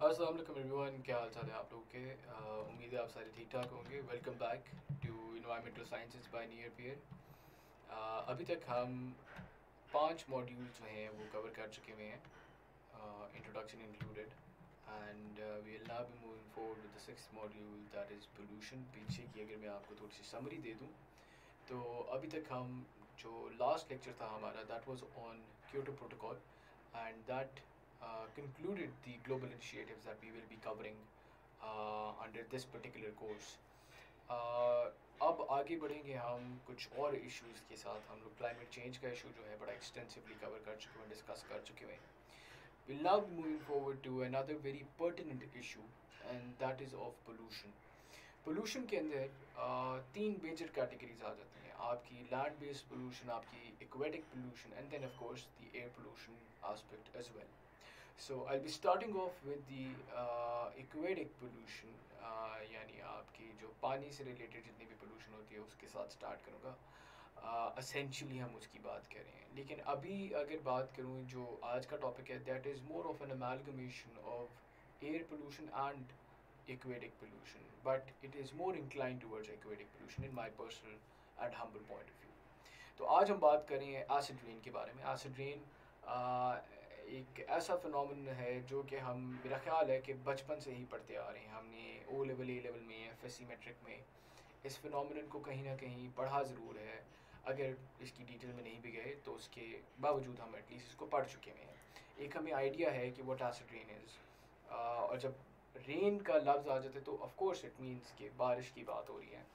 अस्सलाम वालेकुम एवरीवन, क्या हाल चाल है आप लोगों के। उम्मीद है आप सारे ठीक ठाक होंगे। Welcome back to environmental sciences by नियर पियर। अभी तक हम 5 मॉड्यूल जो हैं वो कवर कर चुके हुए हैं, introduction included, and we will now be moving forward with the sixth module, that is pollution. पीछे की अगर मैं आपको थोड़ी सी समरी दे दूँ तो अभी तक हम जो लास्ट लेक्चर था हमारा, that was on Kyoto protocol, and that concluded the global initiatives that we will be covering under this particular course. अब आगे बढ़ेंगे हम कुछ और इश्यूज़ के साथ। हम लोग क्लाइमेट चेंज का इशू जो है बड़ा एक्सटेंसिवली कवर कर चुके हैं, डिस्कस कर चुके हैं। We'll now be moving forward to another very pertinent issue, and that is of pollution. Pollution के अंदर तीन मेजर कैटेगरीज आ जाती हैं, आपकी लैंड बेस्ड पोल्यूशन, आपकी aquatic pollution, and then of course the air pollution aspect as well. So I'll be starting off with the aquatic pollution, यानी आपकी जो पानी से रिलेटेड जितनी भी पोल्यूशन होती है उसके साथ स्टार्ट करूँगा। असेंशली हम उसकी बात कर रहे हैं, लेकिन अभी अगर बात करूँ जो आज का टॉपिक है, that is more of an amalgamation of air pollution and aquatic pollution, but it is more inclined towards aquatic pollution in my personal and humble point of view. तो आज हम बात कर रहे हैं एसिड रेन के बारे में। एसिड रेन एक ऐसा फिनोमेनन है जो कि हम, मेरा ख्याल है कि बचपन से ही पढ़ते आ रहे हैं हमने, ओ लेवल, ए लेवल में, एफएससी मैट्रिक में इस फिनोमेनन को कहीं ना कहीं पढ़ा ज़रूर है। अगर इसकी डिटेल में नहीं भी गए तो उसके बावजूद हम एटलीस्ट इसको पढ़ चुके हैं। एक हमें आइडिया है कि व्हाट एसिड रेन इज़, और जब रेन का लफ्ज़ आ जाता है तो ऑफ कोर्स इट मीन्स कि बारिश की बात हो रही है,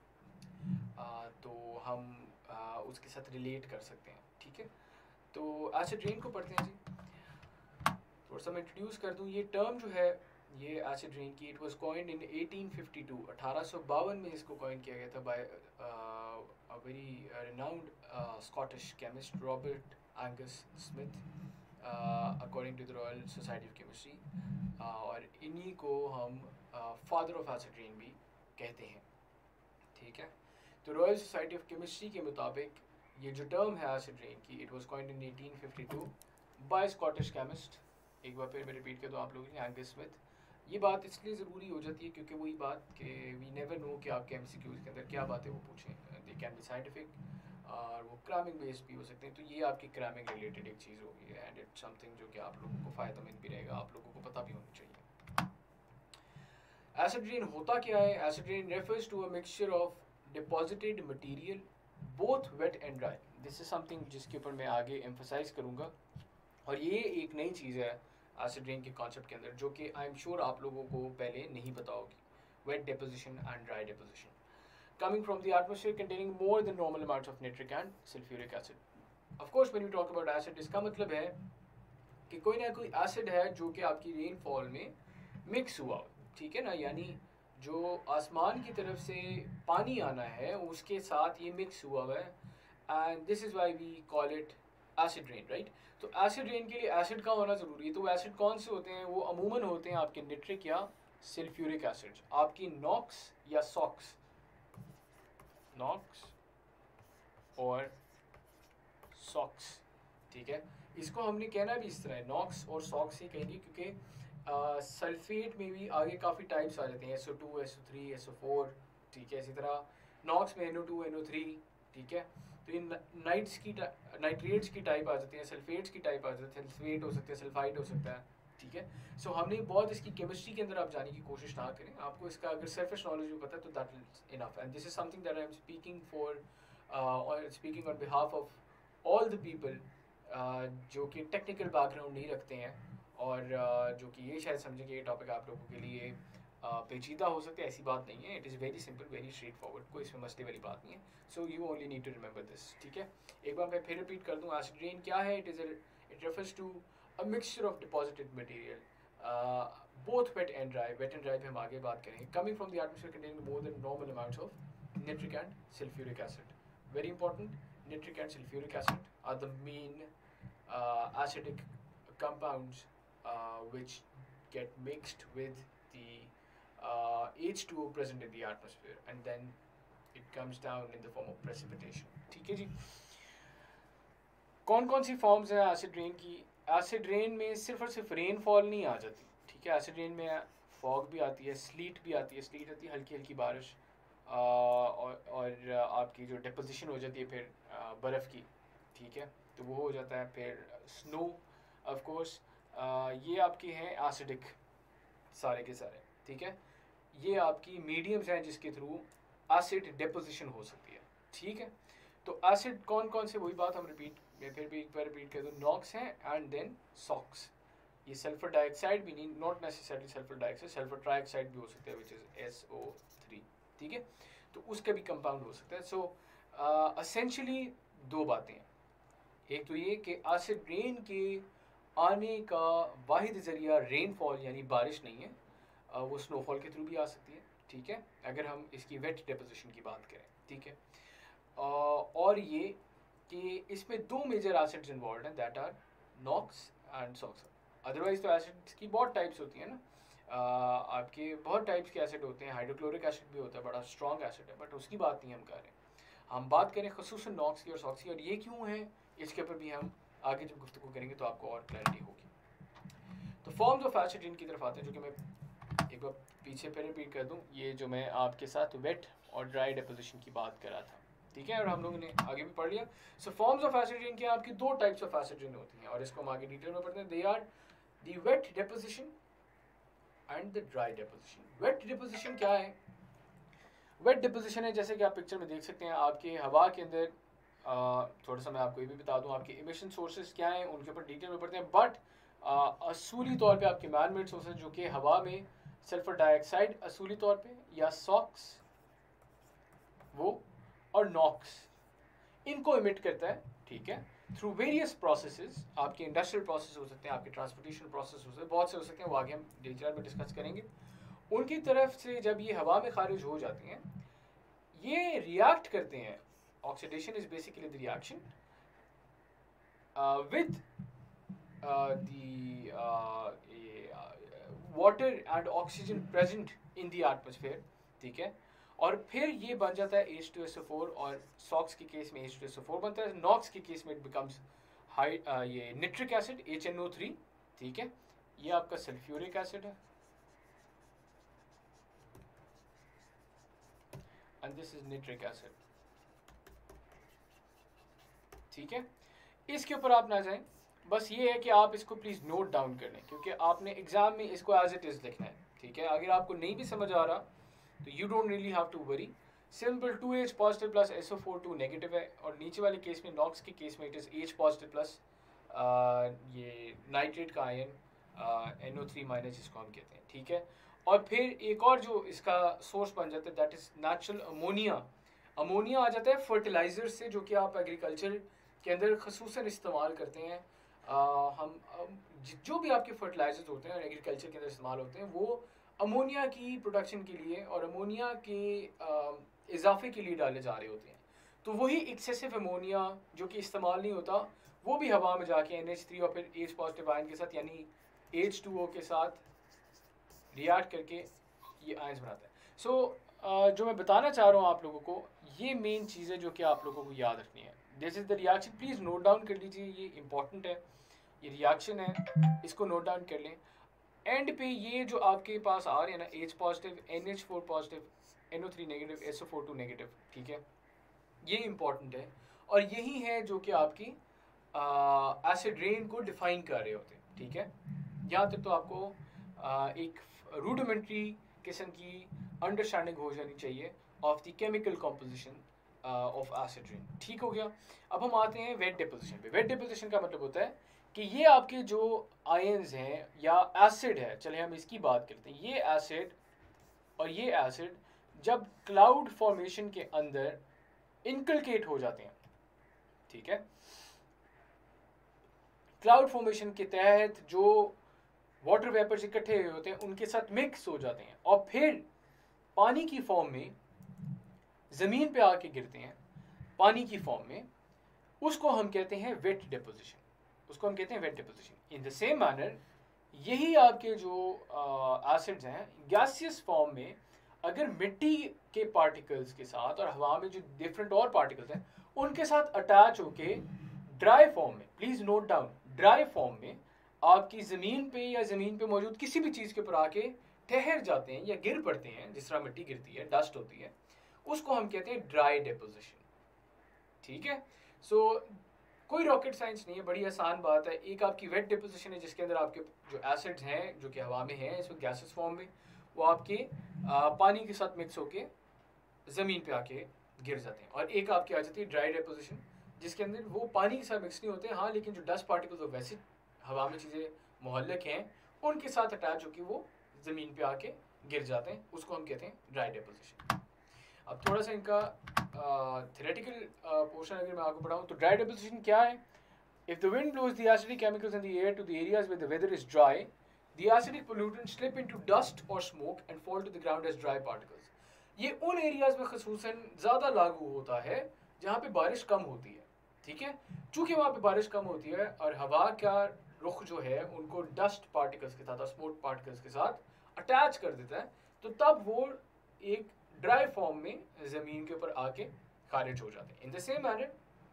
तो हम उसके साथ रिलेट कर सकते हैं। ठीक है, तो एसिड रेन को पढ़ते हैं जी। थोड़ा सा मैं इंट्रोड्यूस कर दूँ, ये टर्म जो है ये एसिड रेन की, इट वाज कॉइन्ड इन 1852, 1852 में इसको कॉइन किया गया था by a very renowned Scottish chemist Robert Angus Smith, according to the Royal Society of Chemistry, और इन्हीं को हम फादर ऑफ एसिड रेन भी कहते हैं। ठीक है, तो रॉयल सोसाइटी ऑफ केमिस्ट्री के मुताबिक ये जो टर्म है एसिड रेन की, it was coined in 1852 by Scottish chemist. एक बार फिर मैं रिपीट कर दूँ आप लोगों ने, एंगस स्मिथ। ये बात इसलिए ज़रूरी हो जाती है क्योंकि वही बात कि वी नेवर नो कि आपके एमसीक्यूज़ के अंदर क्या बातें वो पूछें। दे कैन बी साइंटिफिक और वो क्रामिंग बेस्ड भी हो सकते हैं, तो ये आपकी क्रामिंग रिलेटेड एक चीज़ होगी, एंड इट्स समथिंग जो कि आप लोगों को फ़ायदेमंद भी रहेगा, आप लोगों को पता भी होना चाहिए। एसिड रेन होता क्या है? Acid rain refers to a mixture of deposited material both wet and dry. This is something जिसके ऊपर मैं आगे एम्फोसाइज करूँगा, और ये एक नई चीज़ है एसिड रेन के कॉन्सेप्ट के अंदर जो कि आई एम श्योर आप लोगों को पहले नहीं पता होगी। Wet deposition and dry deposition coming from the atmosphere containing more than normal amounts of nitric and sulfuric acid. Of course when we talk about acid, इसका मतलब है कि कोई ना कोई एसिड है जो कि आपकी रेनफॉल में मिक्स हुआ, ठीक है ना, यानी जो आसमान की तरफ से पानी आना है उसके साथ ये मिक्स हुआ है, and this is why we call it acid rain, right. तो एसिड रेन के लिए एसिड का होना ज़रूरी है। तो एसिड कौन से होते हैं? वो अमूमन होते हैं आपके निट्रिक या सल्फ्यूरिक एसिड, आपकी नॉक्स या सॉक्स, नॉक्स और सॉक्स। ठीक है, इसको हमने कहना भी इस तरह है, नॉक्स और सॉक्स ही कहेंगे, क्योंकि सल्फेट में भी आगे काफ़ी टाइप्स आ जाते हैं, SO2, SO3, SO4। ठीक है, इसी तरह नॉक्स में NO2, NO3। ठीक है, तो इन नाइट्रेट्स की टाइप आ जाती है, सल्फेट्स की टाइप आ जाती है, सल्फेट हो सकता है, सल्फाइड हो सकता है। ठीक है, सो हमने बहुत इसकी केमिस्ट्री के अंदर आप जाने की कोशिश ना करें, आपको इसका अगर सरफेस नॉलेज भी पता है तो that is enough, and this is something that I am speaking for, speaking on behalf of all the people जो कि टेक्निकल बैकग्राउंड नहीं रखते हैं, और जो कि ये शायद समझें कि ये टॉपिक आप लोगों के लिए पेचीदा हो सकता है। ऐसी बात नहीं है, it is very simple, very straightforward, कोई इसमें मसले वाली बात नहीं है। So you only need to remember this. ठीक है, एक बार मैं फिर रिपीट कर दूँ, एसिड रेन क्या है? It refers to a mixture of deposited material, both wet and dry. Wet and dry पे हम आगे बात करेंगे, coming from the atmosphere containing more than normal amounts of nitric and sulfuric acid. Very important, nitric and sulfuric acid are the main acidic compounds which get mixed with the H2O present in the atmosphere, and then it comes down in the form of precipitation. ठीक है जी, कौन कौन सी forms है acid rain की? Acid rain में सिर्फ और सिर्फ रेनफॉल नहीं आ जाती, ठीक ठीक है। एसिड रेन में फॉग भी आती है, स्लीट भी आती है, स्लीट आती है हल्की हल्की बारिश, और आपकी जो डिपोजिशन हो जाती है फिर बर्फ़ की, ठीक है, तो वो हो जाता है। फिर स्नो ऑफ कोर्स, ये आपके हैं एसिडिक सारे के सारे, ठीक है। ये आपकी मीडियम्स हैं जिसके थ्रू एसिड डिपोजिशन हो सकती है, ठीक है। तो एसिड कौन कौन से, वही बात हम रिपीट, मैं फिर भी एक बार रिपीट कर दूँ, नॉक्स हैं एंड देन सॉक्स। ये सल्फर डाइऑक्साइड भी नहीं, not necessarily sulphur dioxide, sulphur trioxide भी हो सकता है, विच इज़ SO3, ठीक है। तो उसका भी कंपाउंड हो सकता है। सो असेंशली दो बातें हैं, एक तो ये कि एसिड रेन के आने का वाहिद ज़रिया रेनफॉल यानी बारिश नहीं है, वो स्नोफॉल के थ्रू भी आ सकती है, ठीक है, अगर हम इसकी वेट डिपोजिशन की बात करें, ठीक है। और ये कि इसमें दो मेजर एसिड्स इन्वॉल्व हैं, that are NOx and SOx. Otherwise तो एसिड्स की बहुत टाइप्स होती हैं ना, आपके बहुत टाइप्स के एसिड होते हैं, हाइड्रोक्लोरिक एसिड भी होता है, बड़ा स्ट्रॉन्ग एसिड है, बट उसकी बात नहीं हम कर रहे हैं। हम बात करें खसूसन नॉक्स की और सॉक्स की, और ये क्यों है इसके ऊपर भी हम आगे जब गुफ्तगू करेंगे तो आपको और क्लैरिटी होगी। तो फॉर्म्स ऑफ एसिड रेन की तरफ आते हैं, जो कि मैं एक बार पीछे फिर रिपीट कर दूं, ये जो मैं आपके साथ वेट और ड्राई डिपोजिशन की बात कर रहा था, ठीक है, और हम लोगों ने आगे भी पढ़ लिया। So forms of acid rain के आपकी दो टाइप्स ऑफ एसिड रेन होती हैं, और इसको हम आगे डिटेल में पढ़ते हैं। They are the wet deposition and the dry deposition. Wet deposition क्या है? वेट डिपोजिशन है, जैसे कि आप पिक्चर में देख सकते हैं, आपके हवा के अंदर, थोड़ा सा मैं आपको ये भी बता दूं, आपके इमिशन सोर्सेज क्या हैं उनके ऊपर डिटेल में पढ़ते हैं, बट असूली तौर पे आपके मैन मेड सोर्सेज जो कि हवा में सल्फर डाइऑक्साइड असूली तौर पे, या सॉक्स वो, और नॉक्स, इनको इमिट करता है, ठीक है, थ्रू वेरियस प्रोसेसेस। आपके इंडस्ट्रियल प्रोसेस हो सकते हैं, आपके ट्रांसपोर्टेशन प्रोसेस हो सकते हैं, बहुत से हो सकते हैं, वो आगे हम डिटेल में डिस्कस करेंगे। उनकी तरफ से जब ये हवा में खारिज हो जाती हैं, ये रिएक्ट करते हैं, oxidation is basically the reaction with the water and oxygen present in the atmosphere, ठीक है, और फिर ये बन जाता है H2SO4, और सॉक्स के केस में H2SO4 बनता है, नॉक्स के केस में इट बिकम्स हाई ये निट्रिक एसिड HNO3, ठीक है, ये आपका सल्फ्यूरिक एसिड है, and this is nitric acid, ठीक है। इसके ऊपर आप ना जाएं, बस ये है कि आप इसको प्लीज़ नोट डाउन कर लें, क्योंकि आपने एग्ज़ाम में इसको एज इट इज़ लिखना है, ठीक है। अगर आपको नहीं भी समझ आ रहा तो you don't really have to worry. Simple 2H positive plus SO4 2 negative है, और नीचे वाले केस में, नॉक्स के केस में, it is H positive plus ये नाइट्रेट का आयन NO3 माइनस जिसको हम कहते हैं, ठीक है। और फिर एक और जो इसका सोर्स बन जाता है, that is natural ammonia. Ammonia आ जाता है फर्टिलाइज़र से, जो कि आप एग्रीकल्चर के अंदर खसूसन इस्तेमाल करते हैं। हम जो भी आपके फर्टिलाइजर्स होते हैं और एग्रीकल्चर के अंदर इस्तेमाल होते हैं, वो अमोनिया की प्रोडक्शन के लिए और अमोनिया के इजाफे के लिए डाले जा रहे होते हैं। तो वही एक्सेसिव अमोनिया जो कि इस्तेमाल नहीं होता, वो भी हवा में जाके NH3 और फिर H पॉजिटिव आयन के साथ यानी H2O के साथ रिएक्ट करके ये आयन्स बनाता है। सो जो मैं बताना चाह रहा हूँ आप लोगों को, ये मेन चीज़ें जो कि आप लोगों को याद रखनी है। This is the reaction, please note down कर लीजिए, ये इंपॉर्टेंट है, ये रिएक्शन है, इसको नोट डाउन कर लें। एंड पे ये जो आपके पास आ रहे हैं ना, H positive, NH4 positive, NO3 negative, SO4 negative, ठीक है, ये इंपॉर्टेंट है, और यही है जो कि आपकी एसिड रेन को डिफाइन कर रहे होते हैं, ठीक है। यहाँ तक तो आपको एक रूडिमेंट्री किस्म की अंडरस्टैंडिंग हो जानी चाहिए of the chemical composition of acid rain, ठीक हो गया। अब हम आते हैं वेट डिपोजिशन पे। वेट डिपोजिशन का मतलब होता है कि ये आपके जो आयंस हैं या एसिड है, चले हम इसकी बात करते हैं, ये एसिड और ये एसिड जब क्लाउड फॉर्मेशन के अंदर इनकलकेट हो जाते हैं, ठीक है, क्लाउड फॉर्मेशन के तहत जो वाटर वेपर्स इकट्ठे हुए होते हैं उनके साथ मिक्स हो जाते हैं, और फिर पानी की फॉर्म में ज़मीन पे आके गिरते हैं, पानी की फॉर्म में, उसको हम कहते हैं वेट डिपोजिशन, उसको हम कहते हैं wet deposition. In the same manner यही आपके जो एसिड्स हैं गैसियस फॉर्म में अगर मिट्टी के पार्टिकल्स के साथ और हवा में जो डिफरेंट और पार्टिकल्स हैं उनके साथ अटैच होके ड्राई फॉर्म में, please note down, dry form में आपकी ज़मीन पे या ज़मीन पे मौजूद किसी भी चीज़ के ऊपर आके ठहर जाते हैं या गिर पड़ते हैं, जिस तरह मिट्टी गिरती है, डस्ट होती है, उसको हम कहते हैं ड्राई डिपोजिशन। ठीक है, सो कोई रॉकेट साइंस नहीं है, बड़ी आसान बात है। एक आपकी वेट डिपोजिशन है जिसके अंदर आपके जो एसिड्स हैं जो कि हवा में हैं इस वक्त गैसेस फॉर्म में, वो आपके पानी के साथ मिक्स होके ज़मीन पे आके गिर जाते हैं। और एक आपकी आ जाती है ड्राई डिपोजिशन जिसके अंदर वो पानी के साथ मिक्स नहीं होते, हाँ, लेकिन जो डस्ट पार्टिकल्स और वैसे हवा में चीज़ें मोहल्लक हैं उनके साथ अटैच होकर वो ज़मीन पे आके गिर जाते हैं, उसको हम कहते हैं ड्राई डिपोजिशन। अब थोड़ा सा इनका थ्योरेटिकल पोर्शन अगर मैं आपको पढ़ाऊँ तो ड्राई डिपोजिशन क्या है? If the wind blows the acidic chemicals in the air to the areas where the weather is dry, the acidic pollutants slip into dust or smoke and fall to the ground as dry particles. ये उन areas में खसूसन ज़्यादा लागू होता है जहाँ पे बारिश कम होती है। ठीक है, चूँकि वहाँ पे बारिश कम होती है और हवा का रुख जो है उनको डस्ट पार्टिकल्स के साथ, स्मोक पार्टिकल्स के साथ अटैच कर देता है, तो तब वो एक ड्राई फॉर्म में ज़मीन के ऊपर आके खारिज हो जाते हैं। इन द सेम मैनर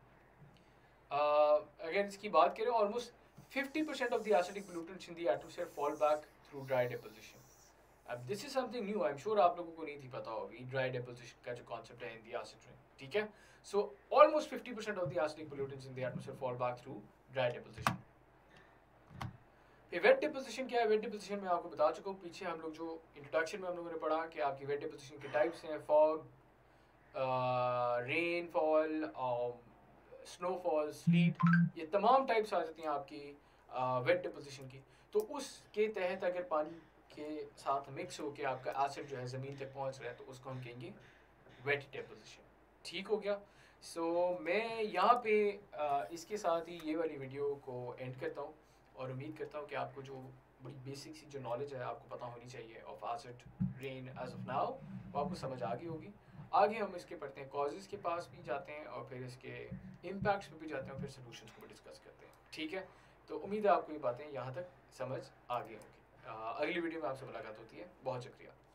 अगर इसकी बात करें, almost 50% of the acidic pollutants in the atmosphere fall back through dry deposition. अब this is something new, I am sure आप लोगों को नहीं थी पता होगी ड्राई डिपोजिशन का जो कॉन्सेप्ट है इन द एसिड रेन। ठीक है, so almost 50% of the acidic pollutants in the atmosphere fall back through dry deposition. Wet deposition क्या है? वेट डिपोजिशन मैं आपको बता चुका हूँ पीछे, हम लोग जो इंट्रोडक्शन में हम लोगों ने पढ़ा कि आपकी वेट डिपोजिशन के टाइप्स हैं, फॉग, रेनफॉल, स्नोफॉल, स्लीट, ये तमाम टाइप्स आ जाती हैं आपकी वेट डिपोजिशन की। तो उसके तहत अगर पानी के साथ मिक्स होकर आपका एसिड जो है ज़मीन तक पहुंच रहा है तो उसको हम कहेंगे वेट डिपोजिशन। ठीक हो गया? सो मैं यहाँ पे इसके साथ ही ये वाली वीडियो को एंड करता हूँ और उम्मीद करता हूँ कि आपको जो बड़ी बेसिक सी जो नॉलेज है आपको पता होनी चाहिए of acid rain as of now, वो आपको समझ आ गई होगी। आगे हम इसके पढ़ते हैं, कॉजेज़ के पास भी जाते हैं और फिर इसके इम्पैक्ट्स पे भी जाते हैं और फिर सॉल्यूशंस को भी डिस्कस करते हैं। ठीक है, तो उम्मीद है आपको ये बातें यहाँ तक समझ आ गई होंगी। अगली वीडियो में आपसे मुलाकात होती है। बहुत शुक्रिया।